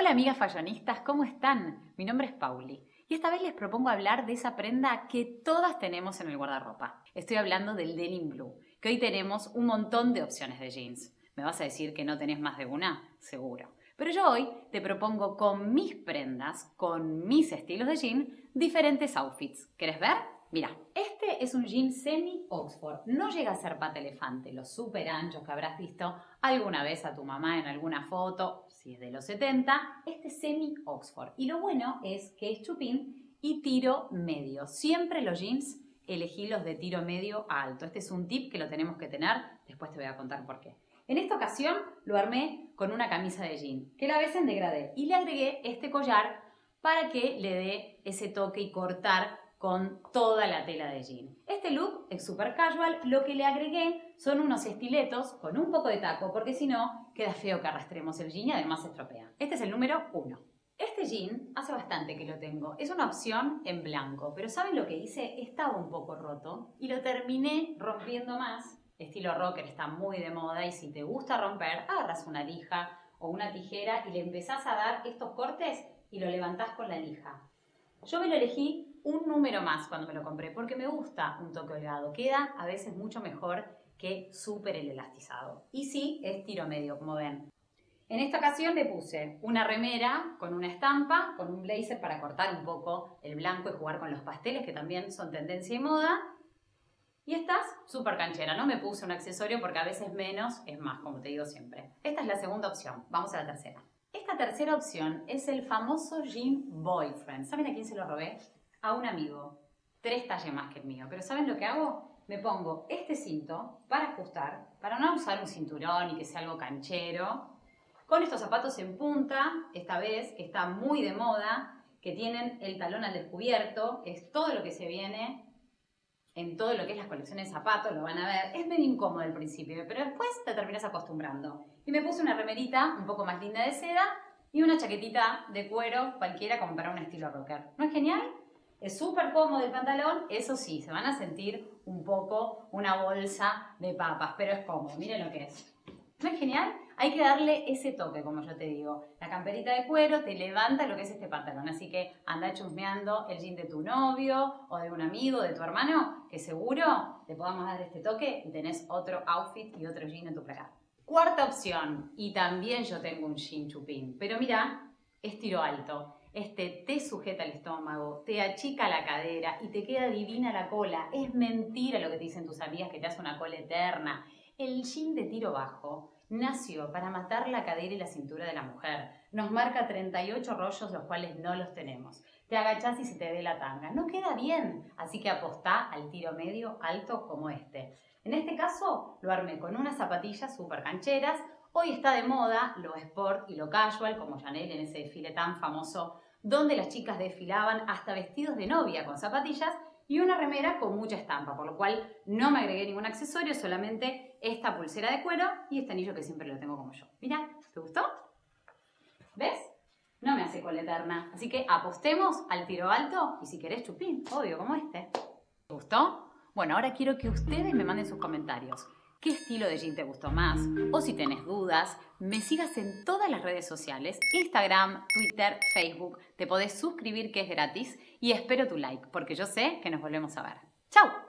Hola amigas fallonistas, ¿cómo están? Mi nombre es Pauli y esta vez les propongo hablar de esa prenda que todas tenemos en el guardarropa. Estoy hablando del denim blue, que hoy tenemos un montón de opciones de jeans. ¿Me vas a decir que no tenés más de una? Seguro. Pero yo hoy te propongo con mis prendas, con mis estilos de jean, diferentes outfits. ¿Querés ver? Mira, este es un jean semi-Oxford. No llega a ser pata elefante, los súper anchos que habrás visto alguna vez a tu mamá en alguna foto, si es de los 70. Este es semi-Oxford. Y lo bueno es que es chupín y tiro medio. Siempre los jeans elegí los de tiro medio a alto. Este es un tip que lo tenemos que tener, después te voy a contar por qué. En esta ocasión lo armé con una camisa de jean, que la ves en degradé, y le agregué este collar para que le dé ese toque y cortar con toda la tela de jean. Este look es súper casual, lo que le agregué son unos estiletos con un poco de taco, porque si no, queda feo que arrastremos el jean y además se estropea. Este es el número 1. Este jean hace bastante que lo tengo, es una opción en blanco, pero ¿saben lo que hice? Estaba un poco roto y lo terminé rompiendo más. Estilo rocker está muy de moda y si te gusta romper, agarras una lija o una tijera y le empezás a dar estos cortes y lo levantás con la lija. Yo me lo elegí un número más cuando me lo compré porque me gusta un toque holgado. Queda a veces mucho mejor que súper el elastizado. Y sí, es tiro medio, como ven. En esta ocasión le puse una remera con una estampa, con un blazer para cortar un poco el blanco y jugar con los pasteles, que también son tendencia y moda. Y estás súper canchera. No me puse un accesorio porque a veces menos es más, como te digo siempre. Esta es la segunda opción. Vamos a la tercera. Esta tercera opción es el famoso jean boyfriend. ¿Saben a quién se lo robé? A un amigo. 3 tallas más que el mío. Pero ¿saben lo que hago? Me pongo este cinto para ajustar, para no usar un cinturón y que sea algo canchero. Con estos zapatos en punta, esta vez, que está muy de moda, que tienen el talón al descubierto, es todo lo que se viene en todo lo que es las colecciones de zapatos, lo van a ver. Es medio incómodo al principio, pero después te terminas acostumbrando. Y me puse una remerita un poco más linda de seda y una chaquetita de cuero cualquiera como para un estilo rocker. ¿No es genial? Es súper cómodo el pantalón, eso sí, se van a sentir un poco una bolsa de papas, pero es cómodo, miren lo que es. ¿No es genial? Hay que darle ese toque, como yo te digo. La camperita de cuero te levanta lo que es este pantalón, así que anda chusmeando el jean de tu novio o de un amigo, de tu hermano, que seguro le podamos dar este toque y tenés otro outfit y otro jean en tu placar. Cuarta opción, y también yo tengo un jean chupín, pero mira, es tiro alto. Este te sujeta el estómago, te achica la cadera y te queda divina la cola. Es mentira lo que te dicen tus amigas que te hace una cola eterna. El jean de tiro bajo nació para matar la cadera y la cintura de la mujer. Nos marca 38 rollos, los cuales no los tenemos. Te agachás y se te ve la tanga. No queda bien, así que apostá al tiro medio alto como este. En este caso lo armé con unas zapatillas súper cancheras. Hoy está de moda lo sport y lo casual, como Chanel en ese desfile tan famoso, donde las chicas desfilaban hasta vestidos de novia con zapatillas y una remera con mucha estampa, por lo cual no me agregué ningún accesorio, solamente esta pulsera de cuero y este anillo que siempre lo tengo como yo. Mira, ¿te gustó? ¿Ves? No me hace cola eterna. Así que apostemos al tiro alto y si querés chupín, obvio, como este. ¿Te gustó? Bueno, ahora quiero que ustedes me manden sus comentarios. ¿Qué estilo de jean te gustó más? O si tenés dudas, me sigas en todas las redes sociales, Instagram, Twitter, Facebook. Te podés suscribir que es gratis y espero tu like, porque yo sé que nos volvemos a ver. ¡Chau!